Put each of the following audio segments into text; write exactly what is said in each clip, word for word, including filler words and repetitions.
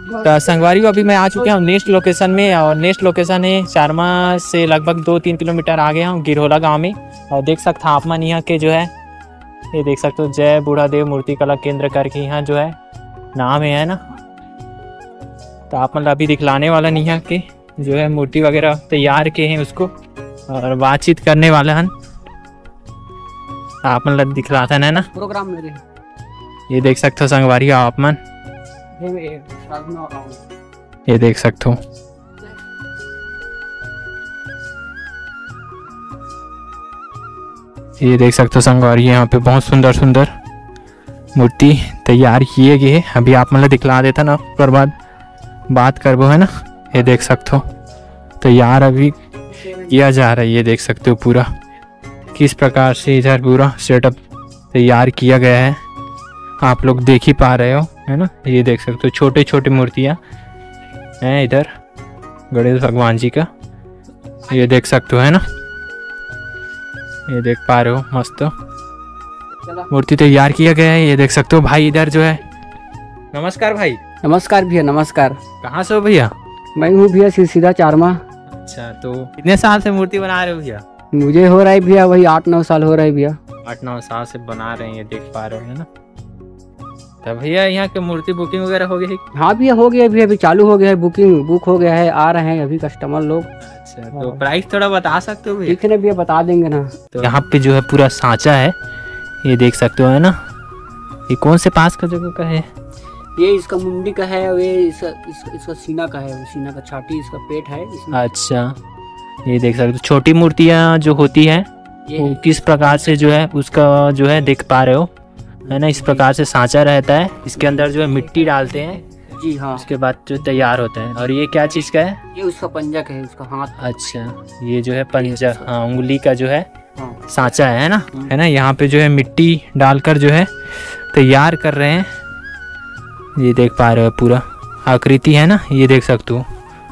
तो संगवारी अभी मैं आ चुके हैं नेक्स्ट लोकेशन में, और नेक्स्ट लोकेशन है चारमा से लगभग दो तीन किलोमीटर आगे हम गिरहोला गांव में। और देख सकते हैं आप मन यहाँ के जो है ये देख सकते हो जय बूढ़ा देव मूर्ति कला केंद्र करके यहाँ जो है नाम है ना। तो आप मतलब अभी दिखलाने वाला नहीं है कि जो है मूर्ति वगैरह तैयार के हैं उसको और बातचीत करने वाले हैं। आप मतलब दिखलाता है ना प्रोग्राम मेरे ये देख सकते हो संगवारी आप मन ये देख सकते हो। ये देख सकते हो संगवारी यहाँ पे बहुत सुंदर सुंदर मूर्ति तैयार किए गए हैं। अभी आप मतलब दिखला देता ना उसके बाद बात करबो है ना। ये देख सकते हो तैयार अभी किया जा रहा है। ये देख सकते हो पूरा किस प्रकार से इधर पूरा सेटअप तैयार किया गया है, आप लोग देख ही पा रहे हो है ना। ये देख सकते हो छोटे छोटे मूर्तियाँ हैं इधर गणेश भगवान जी का, ये देख सकते हो है ना। ये देख पा रहे हो मस्त मूर्ति तैयार किया गया है। ये देख सकते हो भाई इधर जो है। नमस्कार भाई। नमस्कार भैया नमस्कार। कहाँ से हो भैया? मैं हूँ भैया सीधा चारमा। अच्छा तो कितने साल से मूर्ति बना रहे हो भैया? मुझे हो रहा है भैया वही आठ नौ साल हो रहा है भैया। आठ नौ साल से बना रहे हैं ये देख पा रहे हो है ना। तो भैया यहाँ के मूर्ति बुकिंग वगैरह हो गई? हाँ भैया हो गया भैया, अभी चालू हो गया है, बुकिंग बुक हो गया है, आ रहे हैं अभी कस्टमर लोग। अच्छा तो प्राइस थोड़ा बता सकते हो भैया? ठीक है ना भैया बता देंगे ना। तो यहाँ पे जो है पूरा सांचा है ये देख सकते हो है ना। ये कौन से पास का जगह का है? ये इसका मुंडी का है, ये इसका इसका, इसका सीना का है, सीना का छाती इसका पेट है इसमें। अच्छा ये देख सकते हो छोटी मूर्तियाँ जो होती है वो किस प्रकार से जो है उसका जो है देख पा रहे हो है ना। इस प्रकार से सांचा रहता है, इसके अंदर जो है मिट्टी डालते हैं जी हाँ, उसके बाद जो तैयार होता है। और ये क्या चीज़ का है? ये उसका पंजक है, उसका हाथ। अच्छा ये जो है पंजा हाँ उंगली का जो है हाँ। सांचा है ना है ना। यहाँ पे जो है मिट्टी डालकर जो है तैयार कर रहे हैं। ये देख पा रहे हो पूरा आकृति है ना, ये देख सकते हो।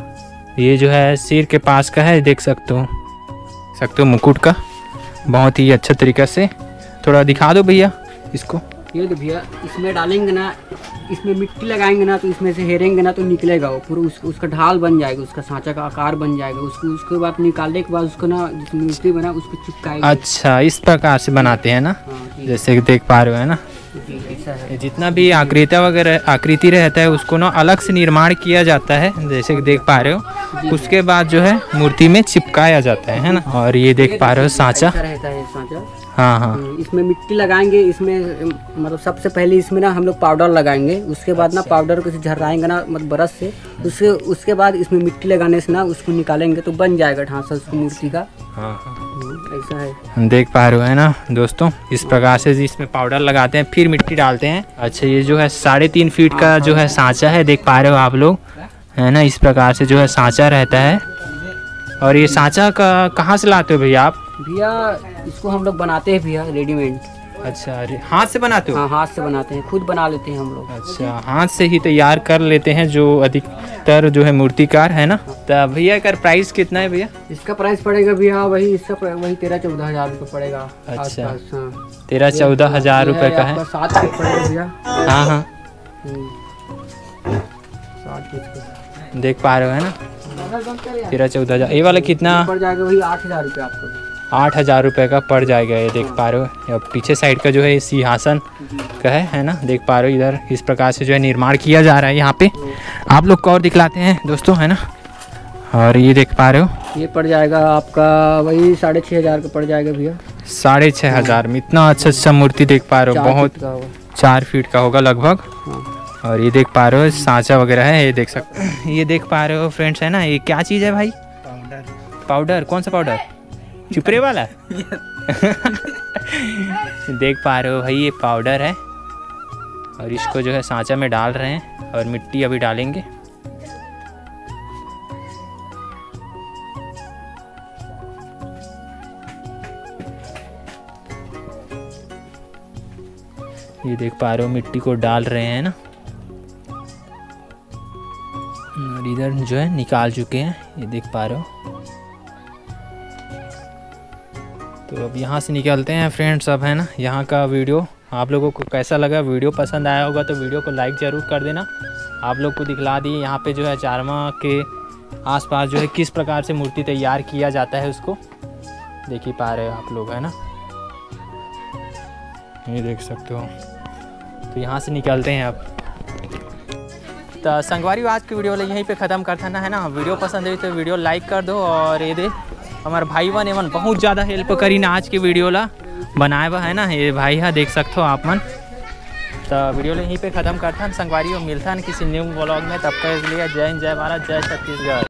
ये जो है सिर के पास का है, देख सकते हो सकते हो मुकुट का बहुत ही अच्छा तरीक़ा से। थोड़ा दिखा दो भैया इसको। ये तो भैया इसमें डालेंगे ना, इसमें मिट्टी लगाएंगे ना तो इसमें से हेरेंगे ना तो निकलेगा वो पूरा, उस, उसका ढाल बन जाएगा, उसका सांचा का आकार बन जाएगा। उसको उसके बाद निकालने के बाद उसको ना जिस मूर्ति बना उसको चिपकाएंगे। अच्छा इस प्रकार से बनाते हैं ना। हाँ, जैसे कि देख पा रहे हो है ना। है। जितना भी आकृति वगैरह आकृति रहता है उसको ना अलग से निर्माण किया जाता है जैसे कि देख पा रहे हो। उसके बाद जो है मूर्ति में चिपकाया जाता है है ना। और ये देख पा रहे हो सांचा रहता है सांचा। हाँ हाँ इसमें मिट्टी लगाएंगे, इसमें मतलब सबसे पहले इसमें ना हम लोग पाउडर लगाएंगे, उसके बाद ना पाउडर को झर्राएंगे ना मतलब ब्रश से, उसके उसके बाद इसमें मिट्टी लगाने से ना उसको निकालेंगे तो बन जाएगा ढांचा उसकी मूर्ति का। हाँ हाँ ऐसा है, देख पा रहे हो है ना दोस्तों। इस प्रकार से इसमें पाउडर लगाते हैं फिर मिट्टी डालते हैं। अच्छा ये जो है साढ़े तीन फीट का जो है सांचा है, देख पा रहे हो आप लोग है ना। इस प्रकार से जो है सांचा रहता है। और ये सांचा का कहाँ से लाते हो भैया आप? भैया इसको हम लोग बनाते हैं भैया रेडीमेड। अच्छा अरे हाथ से बनाते हो? हाँ हाथ से बनाते हैं, खुद बना लेते हैं हम लोग। अच्छा हाथ से ही तैयार कर लेते हैं जो अधिकतर जो है मूर्तिकार है ना। तो भैया का प्राइस कितना है भैया? इसका प्राइस पड़ेगा भैया वही इसका वही तेरह चौदह हजार रुपये पड़ेगा। अच्छा तेरह चौदह हजार रुपये का है। सात फीट पड़ेगा भैया। हाँ हाँ सात फीट देख पा रहे हो है ना। तेरह चौदह हजार। ये वाला कितना पड़ जाएगा? वही आठ हजार रुपये आपको। आठ हजार रुपये का पड़ जाएगा। ये देख पा रहे हो। अब पीछे साइड का जो है सिंहासन का है है ना, देख पा रहे हो। इधर इस प्रकार से जो है निर्माण किया जा रहा है यहाँ पे। आप लोग को और दिखलाते हैं दोस्तों है ना। और ये देख पा रहे हो ये पड़ जाएगा आपका वही साढ़े छः हजार का पड़ जाएगा भैया। साढ़े छः हजार में इतना अच्छा अच्छा मूर्ति देख पा रहे हो। बहुत चार फीट का होगा लगभग। और ये देख पा रहे हो सांचा वगैरह है, ये देख सकते ये देख पा रहे हो फ्रेंड्स है ना। ये क्या चीज़ है भाई? पाउडर। पाउडर कौन सा पाउडर? चुपरे वाला देख पा रहे हो भाई ये पाउडर है। और इसको जो है सांचा में डाल रहे हैं और मिट्टी अभी डालेंगे। ये देख पा रहे हो मिट्टी को डाल रहे हैं ना। और इधर जो है निकाल चुके हैं, ये देख पा रहे हो। तो अब यहाँ से निकलते हैं फ्रेंड्स अब है ना। यहाँ का वीडियो आप लोगों को कैसा लगा? वीडियो पसंद आया होगा तो वीडियो को लाइक ज़रूर कर देना। आप लोग को दिखला दी यहाँ पे जो है चारमा के आसपास जो है किस प्रकार से मूर्ति तैयार किया जाता है, उसको देख ही पा रहे हो आप लोग, है ना। ये देख सकते हो। तो यहाँ से निकलते हैं अब। तो संगवारी आज की वीडियो यहीं पे ख़त्म करता ना, है ना। वीडियो पसंद आई तो वीडियो लाइक कर दो। और ये दे हमारे भाई वन एवन बहुत ज़्यादा हेल्प करी ना आज की वीडियो ला बनाए हुआ, है ना। ये भाई है, देख सकते हो आप मन। तो वीडियो यहीं पे ख़त्म करता संगवारी, मिलता किसी न्यू ब्लॉग में। तब तक के लिए जय हिंद, जय भारत, जय छत्तीसगढ़।